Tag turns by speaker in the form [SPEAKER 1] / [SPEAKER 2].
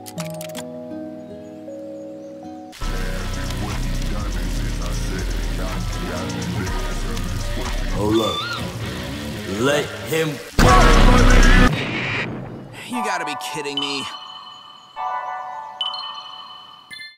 [SPEAKER 1] Hold up. Let him.
[SPEAKER 2] You gotta be kidding me.